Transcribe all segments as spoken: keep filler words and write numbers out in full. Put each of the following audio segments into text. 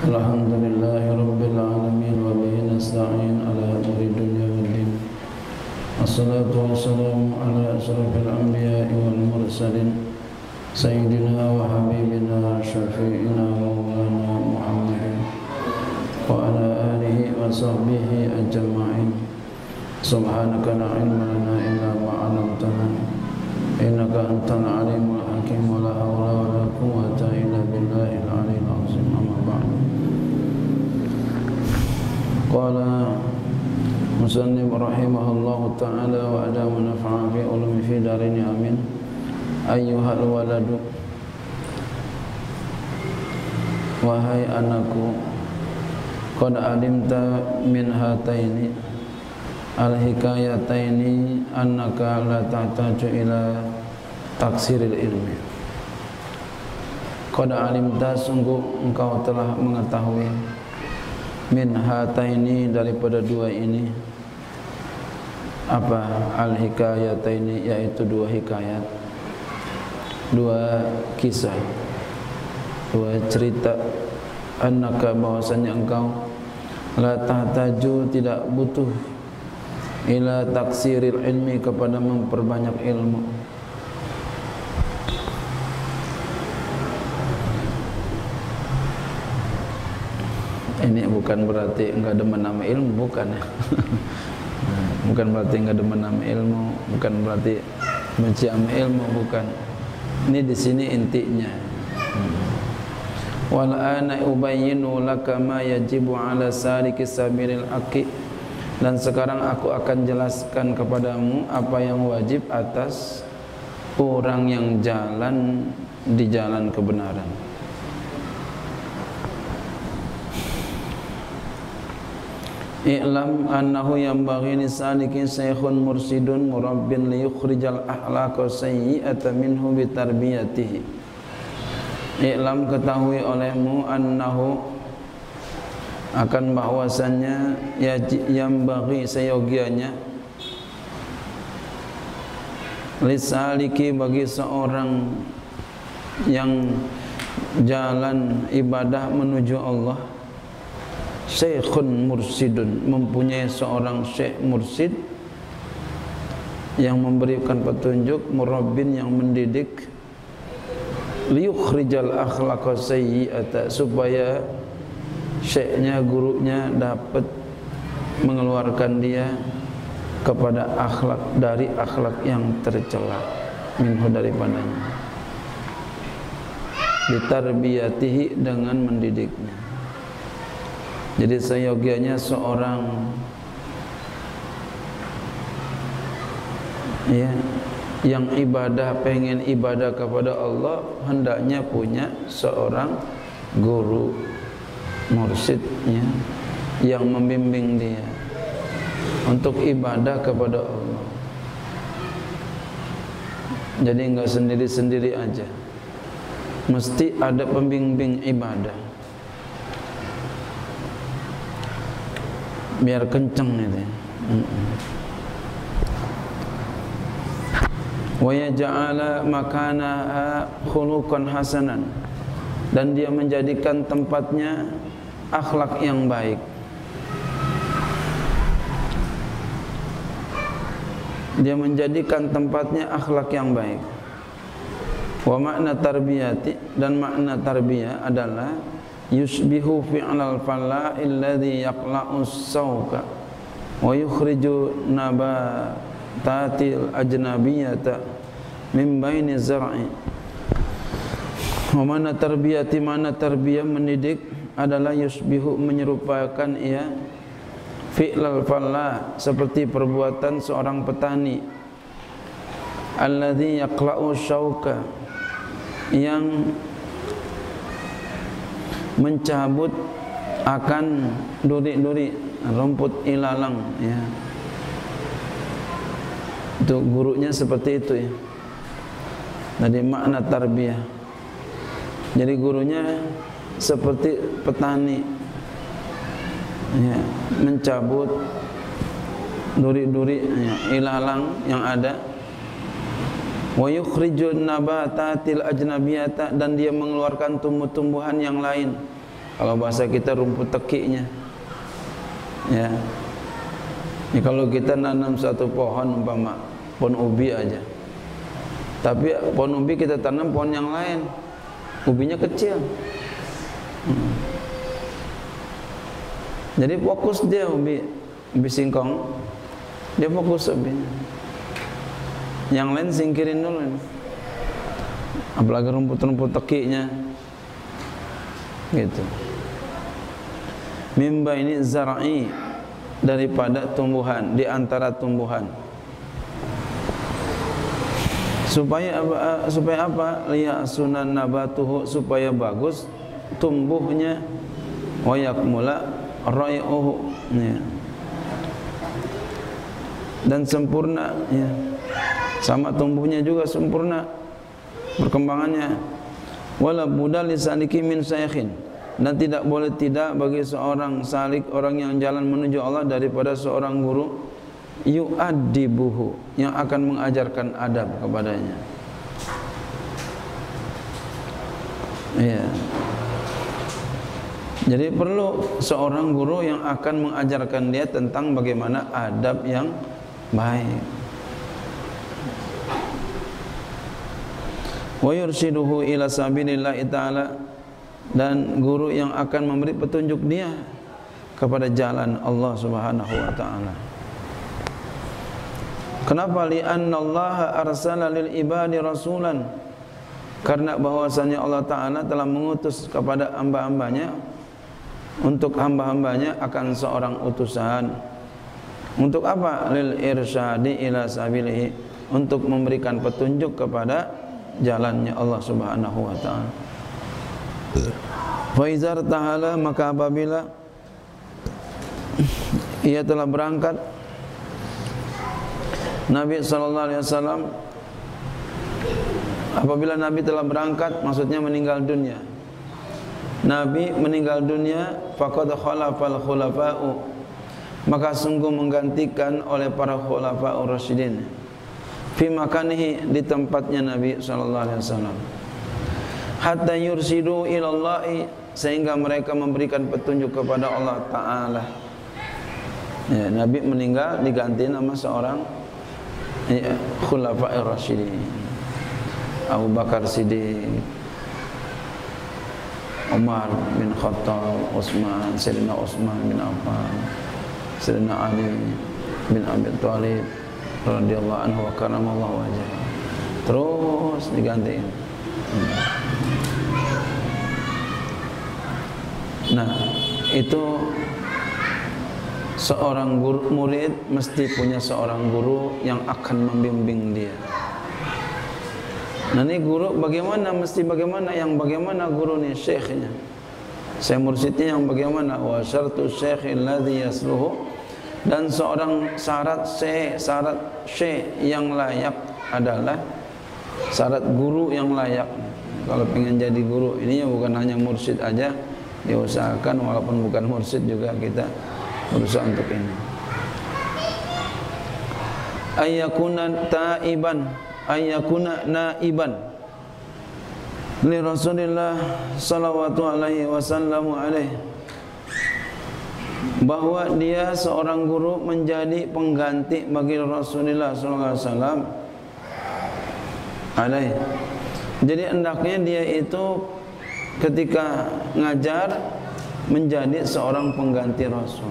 Alhamdulillahi rabbil alamin wa bihi nasta'in ala umuri dunya waddin. Assalatu wassalamu ala asrafil anbiya'i wal mursalin sayyidina wa habibina syafi'ina maulana Muhammadin wa ala alihi wa sahbihi ajma'in. Subhanaka la ilma lana illa ma 'allamtana innaka antal alimul hakim wa la hawla wa la quwwata illa billahil aliyyil azim. Amma ba'du. Qala musannif rahimahullahu ta'ala wa adama nafa'a fi ulumi fi darini amin. Ayyuhal waladu, wahai anakku, qad alimta min hataini al-hikayataini annaka la tahtaju ila taksiril ilmi. Qad alimta, sungguh engkau telah mengetahui, min hataini, daripada dua ini. Apa al-hikayataini? Yaitu dua hikayat, dua kisah, dua cerita. Annaka, bahwasanya engkau, la tahtaju, tidak butuh, ila taksiril ilmi, kepada memperbanyak ilmu. Ini bukan berarti enggak demen nama ilmu, bukan ya. Bukan berarti enggak demen nama ilmu, bukan berarti benci sama ilmu, bukan. Ini di sini intinya. Wal ana ubayyinu laka ma yajibu ala saliki sabilil haqqi. Dan sekarang aku akan jelaskan kepadamu apa yang wajib atas orang yang jalan di jalan kebenaran. I'lam annahu yanbaghi lisalikin syekhun mursidun murabbin liyukhrijal akhlaqa sayyi'ata minhu bitarbiyatihi. I'lam, ketahui olehmu, annahu, akan bahwasannya, yanbaghi, seyogianya, lisaliki, bagi seorang yang jalan ibadah menuju Allah, syekhun mursidun, mempunyai seorang syekh mursid yang memberikan petunjuk, murabbin, yang mendidik, liyukhrijal akhlaqa sayyi'ata, supaya syekhnya, gurunya dapat mengeluarkan dia kepada akhlak, dari akhlak yang tercela, minhu, daripadanya, bitarbiyatihi, dengan mendidiknya. Jadi seyogianya seorang ya, yang ibadah, pengen ibadah kepada Allah, hendaknya punya seorang guru mursyidnya yang membimbing dia untuk ibadah kepada Allah. Jadi enggak sendiri-sendiri aja, mesti ada pembimbing ibadah, biar kenceng itu. Wa yaj'ala makanaha khuluqan hasanan, dan dia menjadikan tempatnya akhlak yang baik. Dia menjadikan tempatnya akhlak yang baik. Wa makna tarbiyati, dan makna tarbiyah adalah yusbihu fi'lal falla alladhi yaqla'u as-sawqa wa yukhriju nabatatil ajnabiyata min baini zar'i. Wa mana tarbiyati, mana tarbiyah, mendidik, adalah yusbihu, menyerupakan ia, fi'lal falla, seperti perbuatan seorang petani, alladhi yaqla'u as-sawqa, yang mencabut akan duri-duri, rumput ilalang, ya. Itu gurunya seperti itu, ya. Jadi makna tarbiyah. Jadi gurunya seperti petani, ya, mencabut duri-duri, ya, ilalang yang ada, wa yukhrijun nabatatil ajnabiyata, dan dia mengeluarkan tumbuh-tumbuhan yang lain Kalau bahasa kita rumput tekiknya. Ya. Ini kalau kita nanam satu pohon umpama pohon ubi aja. Tapi pohon ubi kita tanam pohon yang lain. Ubinya kecil. Hmm. Jadi fokus dia ubi ubi singkong. Dia fokus ubinya. Yang lain singkirin dulu. Apalagi rumput-rumput tekiknya. Gitu. Mimba ini zar'i, daripada tumbuhan, di antara tumbuhan. Supaya apa? Supaya apa? Liya sunan nabatuhu, supaya bagus tumbuhnya, wa yakmula rai'uhu, ya. Dan sempurna, ya. Sama tumbuhnya juga sempurna perkembangannya. Wala budal lisaniki min syaikhin, dan tidak boleh tidak bagi seorang salik, orang yang jalan menuju Allah, daripada seorang guru yu'addibuhu, yang akan mengajarkan adab kepadanya. Iya. Jadi perlu seorang guru yang akan mengajarkan dia tentang bagaimana adab yang baik. Wa yurshiduhu ila sabilillahi ta'ala, dan guru yang akan memberi petunjuk dia kepada jalan Allah Subhanahu wa taala. Kenapa? Li'anna Allah arsala lil ibadi rasulan, karena bahwasanya Allah taala telah mengutus kepada hamba-hambanya, untuk hamba-hambanya akan seorang utusan. Untuk apa? Lil irsyadi ila sabilihi, untuk memberikan petunjuk kepada jalannya Allah Subhanahu wa taala. Fa izar tahala, maka apabila ia telah berangkat, Nabi sallallahu alaihi wasallam, apabila Nabi telah berangkat, maksudnya meninggal dunia. Nabi meninggal dunia, faqad khalafal khulafa'u, maka sungguh menggantikan oleh para khulafa'ur rasyidin fi makanihi, di tempatnya Nabi sallallahu alaihi wasallam, hatta yursidu ilallahi, sehingga mereka memberikan petunjuk kepada Allah taala. Ya, Nabi meninggal diganti nama seorang ya, khulafa'ir rasyidin, Abu Bakar Siddiq, Umar bin Khattab, Utsman, Sayyidina Utsman bin Affan, Sayyidina Ali bin Abi Thalib radhiyallahu anhu wa karamallahu wajhah. Terus digantiin. Nah, itu seorang guru, murid mesti punya seorang guru yang akan membimbing dia. Nah, ini guru bagaimana, mesti bagaimana, yang bagaimana guru nih, syekhnya. Saya mursyidnya yang bagaimana? Wa syartu syekh alladhi yasluhu, dan seorang syarat syekh, syarat syekh yang layak adalah syarat guru yang layak. Kalau pengen jadi guru, ininya bukan hanya mursyid aja, diusahakan walaupun bukan mursyid juga kita berusaha untuk ini. Ayyakuna taiban, ayyakuna naiban li Rasulillah sallallahu alaihi wasallam alaihi, bahwa dia seorang guru menjadi pengganti bagi Rasulullah sallallahu alaihi wasallam alaihi. Jadi hendaknya dia itu ketika ngajar menjadi seorang pengganti Rasul.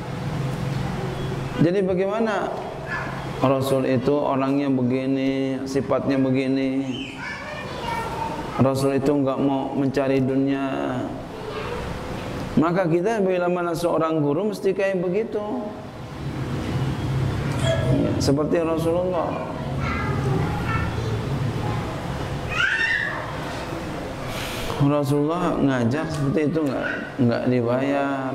Jadi bagaimana Rasul itu orangnya begini, sifatnya begini. Rasul itu enggak mau mencari dunia. Maka kita bila mana seorang guru mesti kayak begitu. Seperti Rasulullah. Rasulullah ngajak seperti itu enggak enggak dibayar.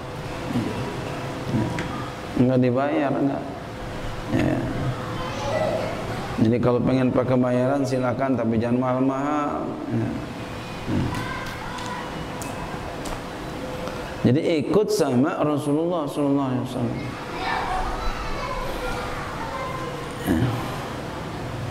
Enggak dibayar enggak. Ya. Jadi kalau pengen pakai bayaran silakan, tapi jangan mahal-mahal. Ya. Ya. Jadi ikut sama Rasulullah sallallahu alaihi wasallam. Ya.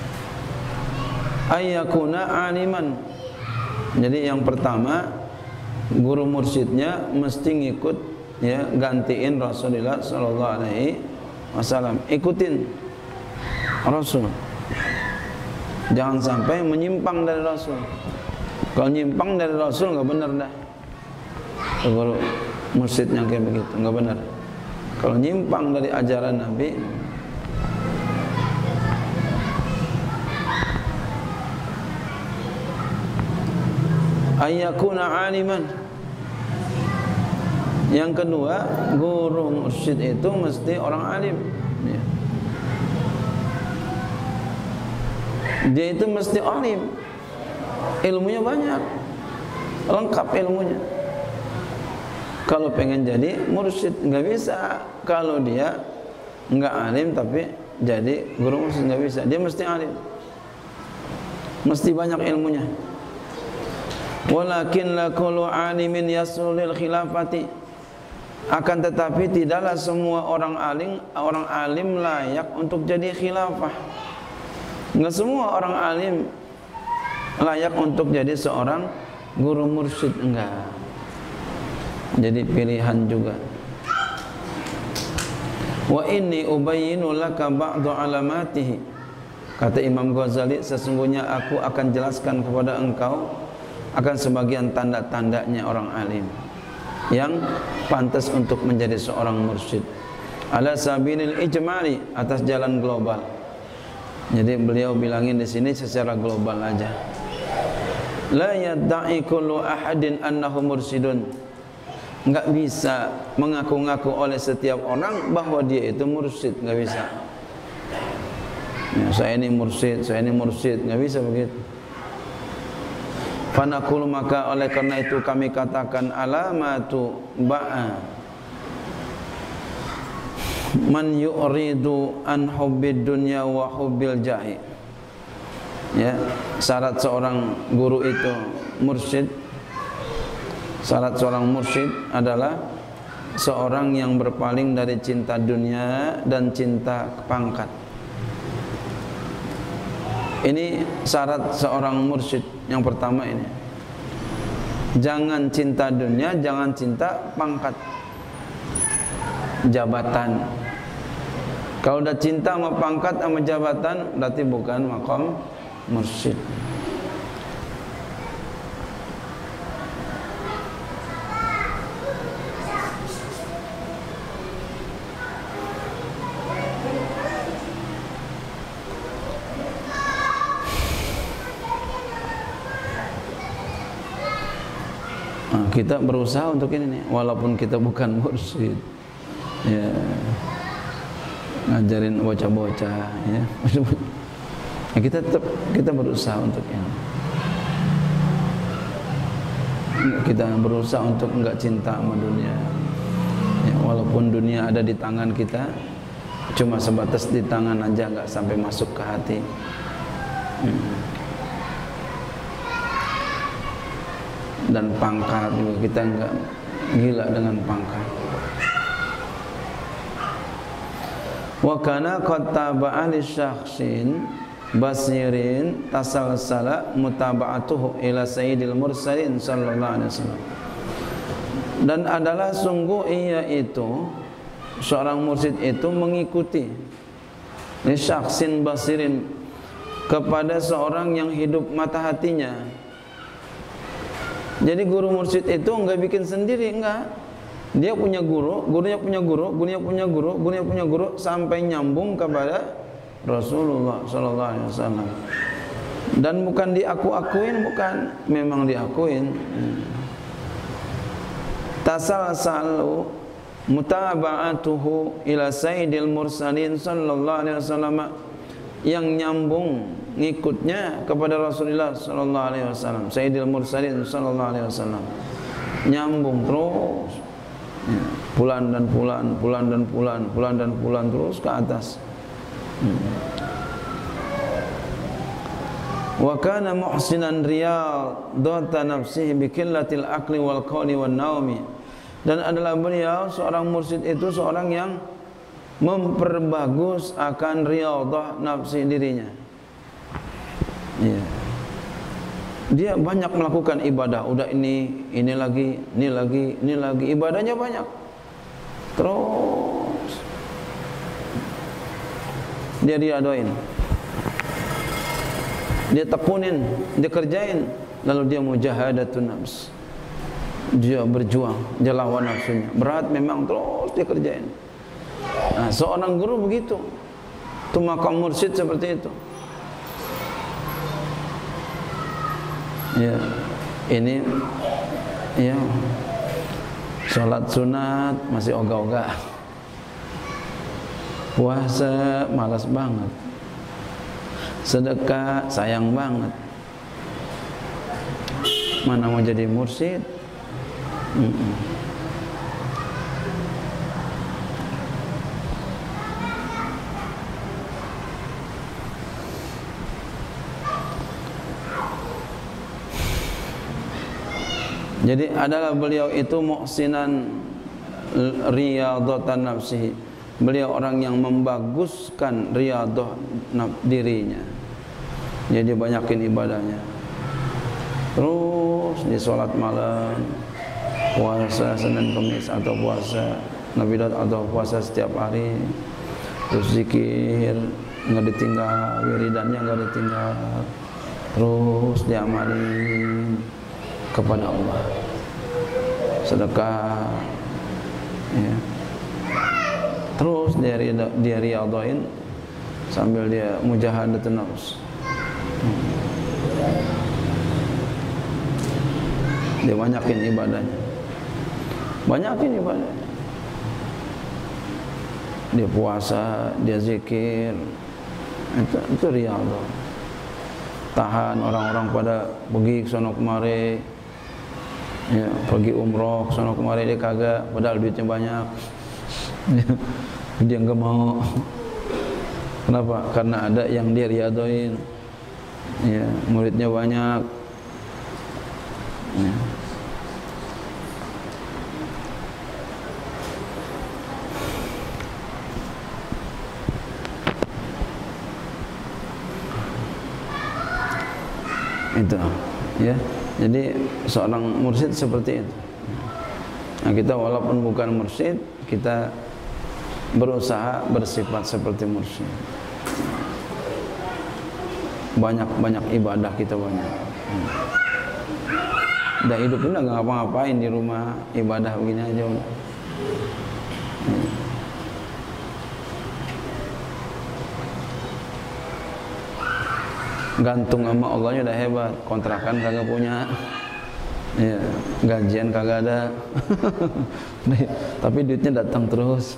Ayyakuna aliman. Jadi yang pertama guru mursyidnya mesti ngikut, ya, gantiin Rasulullah sallallahu alaihi wasallam, ikutin Rasul. Jangan sampai menyimpang dari Rasul. Kalau nyimpang dari Rasul nggak benar dah. Guru mursyidnya kayak begitu nggak benar. Kalau nyimpang dari ajaran Nabi, ayyakuna aliman. Yang kedua, guru mursyid itu mesti orang alim, ya. Dia itu mesti alim, ilmunya banyak, lengkap ilmunya. Kalau pengen jadi mursyid nggak bisa kalau dia nggak alim tapi jadi guru mursyid, nggak bisa. Dia mesti alim, mesti banyak ilmunya. Walakin la kullu alimin yasulil khilafati. Akan tetapi tidaklah semua orang alim orang alim layak untuk jadi khilafah. Enggak semua orang alim layak untuk jadi seorang guru mursyid, enggak. Jadi pilihan juga. Wa inni ubayyinu laka ba'du alamatihi. Kata Imam Ghazali, sesungguhnya aku akan jelaskan kepada engkau akan sebagian tanda-tandanya orang alim yang pantas untuk menjadi seorang mursyid. Ala sabilil ijmali, atas jalan global. Jadi beliau bilangin di sini secara global aja. La yadda'i kullu ahadin annahu mursyidun. Enggak bisa mengaku-ngaku oleh setiap orang bahwa dia itu mursyid, enggak bisa. Ya, saya ini mursyid, saya ini mursyid, enggak bisa begitu. Fanaqul, maka oleh karena itu kami katakan alamatu ba'a man yu'ridu an hubbid dunya wa hubbil jahi. Ya, syarat seorang guru itu mursyid, syarat seorang mursyid adalah seorang yang berpaling dari cinta dunia dan cinta pangkat. Ini syarat seorang mursyid yang pertama ini. Jangan cinta dunia, jangan cinta pangkat, jabatan. Kalau udah cinta sama pangkat sama jabatan, berarti bukan maqam mursyid. Kita berusaha untuk ini nih, walaupun kita bukan mursyid, ya, ngajarin bocah-bocah, ya, ya kita tetap kita berusaha untuk ini. Kita berusaha untuk enggak cinta sama dunia, ya, walaupun dunia ada di tangan kita, cuma sebatas di tangan aja, enggak sampai masuk ke hati. Hmm. Dan pangkat juga kita enggak gila dengan pangkat. Wa kana qad taba'a li syakhsin basirin tasalsala mutaba'atuhu ila sayyidil mursalin sallallahu alaihi wasallam. Dan adalah sungguh ia itu seorang mursyid itu mengikuti li syakhsin basirin kepada seorang yang hidup mata hatinya. Jadi guru mursyid itu enggak bikin sendiri, enggak. Dia punya guru, gurunya punya guru, gurunya punya guru, gurunya punya guru sampai nyambung kepada Rasulullah sallallahu alaihi wasallam. Dan bukan diaku-akuin, bukan, memang diakuin. Tasalsalu mutaba'atuhu ila sayyidil mursalin sallallahu alaihi wasallam, yang nyambung ngikutnya kepada Rasulullah sallallahu alaihi wasallam, sayyidil mursalin sallallahu alaihi wasallam, nyambung terus, ya, bulan dan bulan, bulan dan bulan, bulan dan bulan terus ke atas. hmm. Wa kana muhsinan riyadata nafsihi bi qillatil aqli wal qawli wan naumi. Dan adalah beliau seorang mursyid itu seorang yang memperbagus akan riyadah nafsi dirinya. Ya. dia banyak melakukan ibadah, udah ini, ini lagi, ini lagi, ini lagi, ibadahnya banyak. Terus dia diadoin, dia tekunin, dia kerjain, lalu dia mujahadatun nafs. Dia berjuang, dia lawan nafsunya. Berat memang, terus dia kerjain. Nah, seorang guru begitu. Itu makam mursyid seperti itu. Ya, ini ya salat sunat masih ogah-ogah. Puasa malas banget. Sedekah sayang banget. Mana mau jadi mursyid? Mm-mm. Jadi adalah beliau itu muhsinan riyadhatan nafsihi. Beliau orang yang membaguskan riyadhah dirinya. Jadi banyakin ibadahnya. Terus di sholat malam, puasa Senin Kamis atau puasa Nabi Daud atau puasa setiap hari, terus zikir nggak ditinggal, wiridannya nggak ditinggal, terus diamalin kepada Allah, sedekah, ya. Terus dia dia riyadhain sambil dia mujahadatun nafs. Dia banyakin ibadahnya, banyakin ibadahnya. Dia puasa, dia zikir, itu, itu riyadhah. Tahan orang-orang pada pergi ke sono kemari, ya, pergi umroh ke sono kemari, dia kagak, padahal duitnya banyak. Dia enggak mau. Kenapa? Karena ada yang dia riyadhain, ya, muridnya banyak, ya. Itu, ya. Jadi seorang mursyid seperti itu. Nah, kita walaupun bukan mursyid, kita berusaha bersifat seperti mursyid. Banyak-banyak ibadah kita banyak. Udah hidup udah nggak ngapa-ngapain di rumah, ibadah begini aja udah. Gantung sama Allahnya udah hebat, kontrakan kagak punya, ya, gajian kagak ada, tapi duitnya datang terus,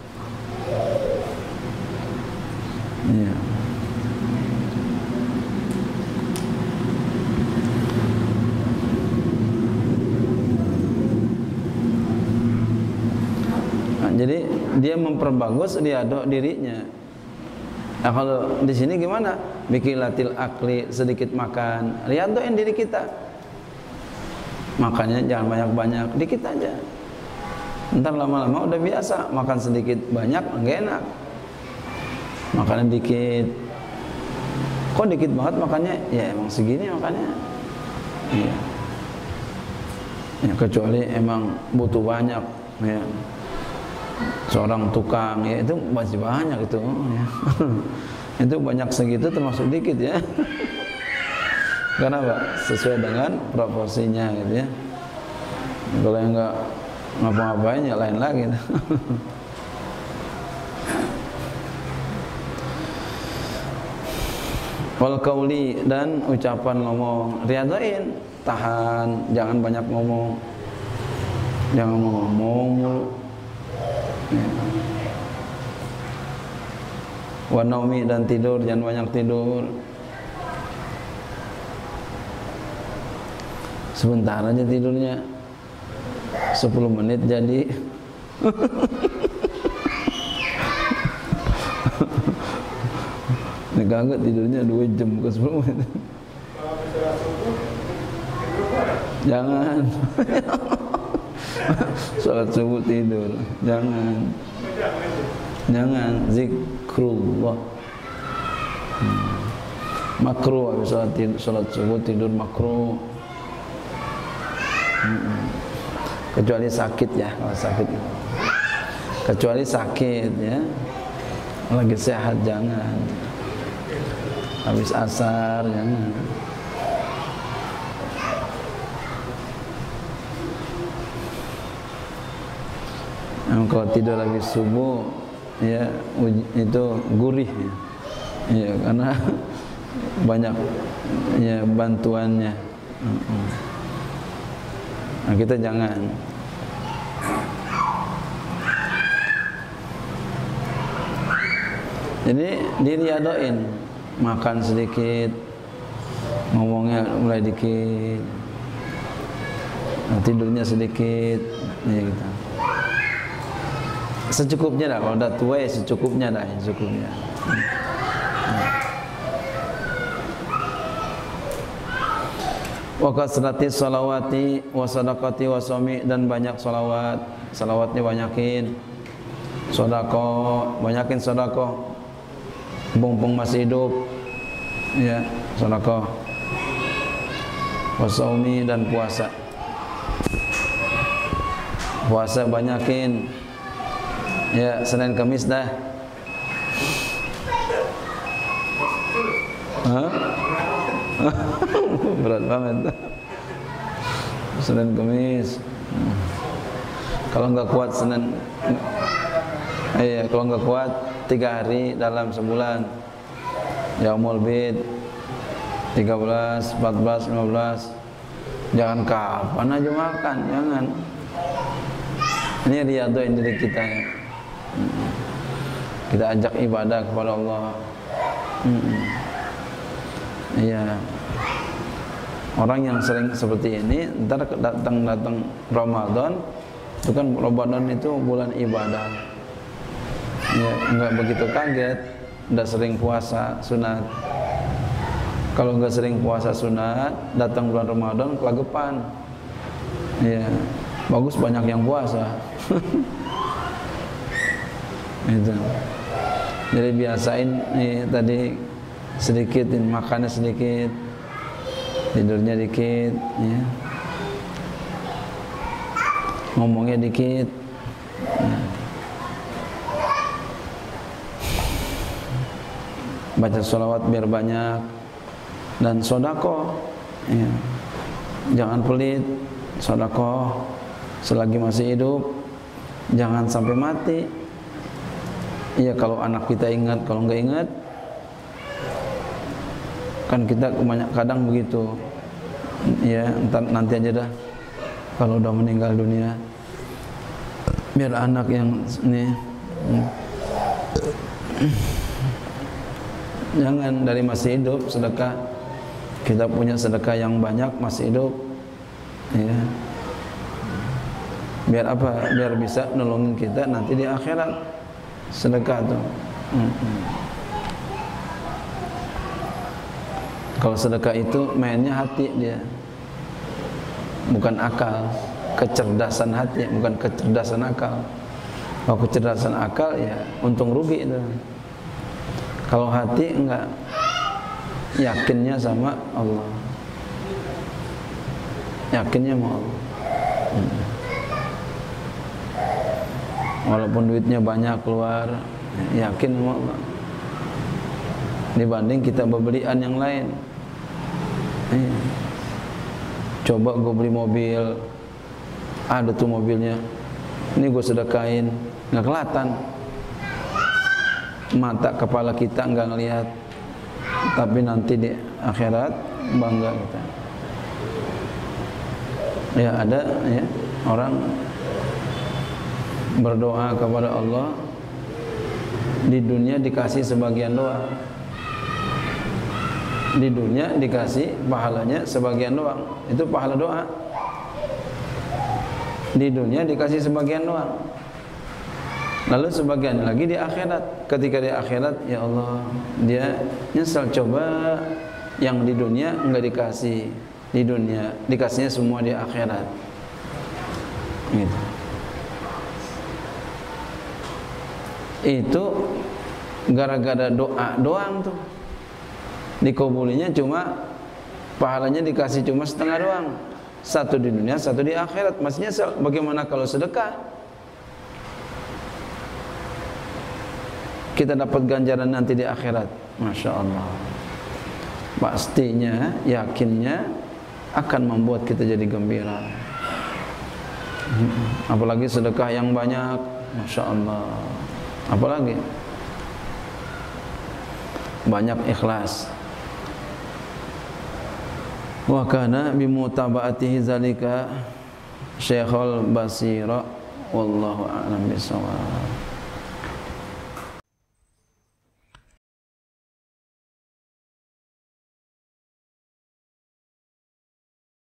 ya. Nah, jadi dia memperbagus riyadhah dirinya. Nah, kalau di sini gimana? Bikilatil akli, sedikit makan, riyadhain diri kita. Makannya jangan banyak-banyak, dikit aja. Ntar lama-lama udah biasa, makan sedikit banyak enggak enak. Makannya dikit. Kok dikit banget makannya? Ya emang segini makannya. Iya. Ya, kecuali emang butuh banyak, ya. Seorang tukang, ya itu masih banyak itu, ya. Itu banyak segitu termasuk dikit, ya. Karena apa? Sesuai dengan proporsinya, gitu, ya. Kalau yang enggak ngapa-ngapain ya lain lagi. Wal qauli, dan ucapan ngomong, riyadhain, tahan, jangan banyak ngomong, jangan ngomong mulu. Ya. Wa naumi, dan tidur, jangan banyak tidur. Sebentar aja tidurnya, sepuluh menit jadi. Ini kagak tidurnya dua jam ke sepuluh menit. Jangan. Salat subuh tidur, jangan, jangan zikrullah. Hmm. makruh habis sholat, sholat subuh tidur makruh. Hmm. Kecuali sakit ya, kalau sakit. Kecuali sakit ya. Lagi sehat jangan. Habis asar jangan. Nah, kalau tidur habis subuh ya itu gurih ya. Ya karena banyak ya bantuannya. Nah, kita jangan. Jadi diriadoin, makan sedikit, ngomongnya mulai dikit, nah, tidurnya sedikit, ya gitu. Secukupnya dah, kalau udah tua ya secukupnya dah, secukupnya. Wa kasrati salawati wa sadaqati wa sami, dan banyak salawat, salawatnya banyakin, sedekah, banyakin sedekah. Mumpung masih hidup ya, sedekah, wa saumi, dan puasa. Puasa banyakin ya, Senin Kamis dah. Hah? Berat banget. Senin Kamis. Kalau nggak kuat Senin, iya, kalau nggak kuat tiga hari dalam sebulan. Yaumul Bid tiga belas, empat belas, lima belas. Jangan kapan aja makan, jangan. Ini riadoin diri kita ya. Kita ajak ibadah kepada Allah. Iya. Orang yang sering seperti ini, ntar datang-datang Ramadan, itu kan Ramadan itu bulan ibadah. Ya, enggak begitu kaget, udah sering puasa sunat. Kalau enggak sering puasa sunat, datang bulan Ramadan kelagepan. Ya, bagus banyak yang puasa. Itu. Jadi biasain nih tadi sedikit, makannya sedikit, tidurnya dikit, ya. Ngomongnya dikit. Ya. Baca sholawat biar banyak, dan sodako ya. Jangan pelit, sodako selagi masih hidup, jangan sampai mati. Iya, kalau anak kita ingat, kalau nggak ingat kan kita kadang begitu ya, entar, nanti aja dah kalau udah meninggal dunia, biar anak yang ini. Jangan dari masih hidup sedekah. Kita punya sedekah yang banyak masih hidup ya. Biar apa? Biar bisa nolongin kita nanti di akhirat. Sedekah tuh. Hmm. Kalau sedekah itu mainnya hati dia, bukan akal. Kecerdasan hati, bukan kecerdasan akal. Kalau kecerdasan akal ya untung rugi itu. Kalau hati enggak, yakinnya sama Allah, yakinnya sama Allah. Hmm. Walaupun duitnya banyak keluar, yakin sama Allah. Dibanding kita berbelian yang lain. Eh. Coba gue beli mobil, ada tuh mobilnya, ini gue sedekahin, nggak kelihatan. Mata kepala kita enggak ngelihat, tapi nanti di akhirat bangga kita. Ya ada ya orang berdoa kepada Allah, di dunia dikasih sebagian doa, di dunia dikasih pahalanya sebagian doang, itu pahala doa. Di dunia dikasih sebagian doang. Lalu sebagian lagi di akhirat. Ketika di akhirat, ya Allah, dia nyesal, coba yang di dunia enggak dikasih di dunia, dikasihnya semua di akhirat. Gitu. Itu gara-gara doa doang tuh. Dikabulinya cuma pahalanya dikasih cuma setengah doang. Satu di dunia, satu di akhirat. Maksudnya bagaimana kalau sedekah? Kita dapat ganjaran nanti di akhirat. Masya Allah. Pastinya, yakinnya akan membuat kita jadi gembira. Apalagi sedekah yang banyak. Masya Allah. Apalagi banyak ikhlas. Wa kana bimutaba'atihi zalika Syekhul Basira wallahu a'lam bishawab.